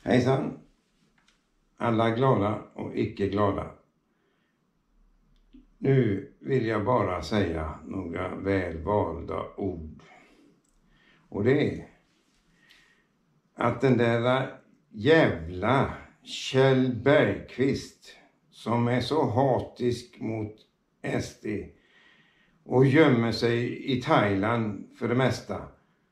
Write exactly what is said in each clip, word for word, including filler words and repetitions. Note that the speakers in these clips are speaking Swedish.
Hejsan, alla glada och icke glada. Nu vill jag bara säga några välvalda ord. Och det är att den där jävla Kjell Bergqvist som är så hatisk mot S D och gömmer sig i Thailand för det mesta.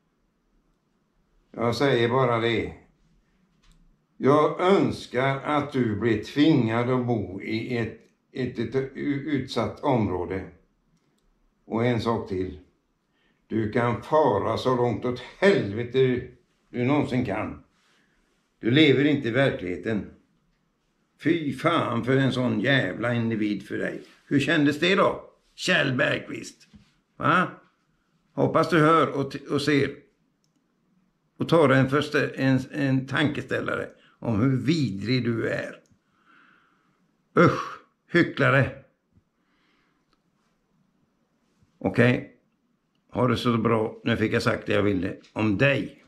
Jag säger bara det. Jag önskar att du blir tvingad att bo i ett, ett, ett, ett utsatt område. Och en sak till. Du kan fara så långt åt helvete du, du någonsin kan. Du lever inte i verkligheten. Fy fan för en sån jävla individ för dig. Hur kändes det då, Kjell Bergqvist? Va? Hoppas du hör och, och ser. Och tar en, första, en, en tankeställare om hur vidrig du är. Usch, hycklare. Okej, okay. Ha det så bra. Nu fick jag sagt det jag ville om dig.